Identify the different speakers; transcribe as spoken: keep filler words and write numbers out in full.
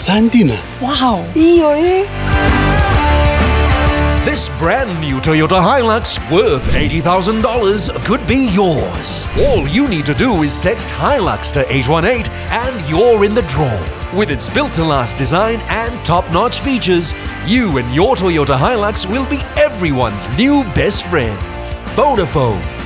Speaker 1: Santina.
Speaker 2: Wow!
Speaker 3: Iyo eh.
Speaker 4: This brand new Toyota Hilux worth eighty thousand dollars could be yours. All you need to do is text Hilux to eight one eight and you're in the draw. With its built-to-last design and top-notch features, you and your Toyota Hilux will be everyone's new best friend. Vodafone.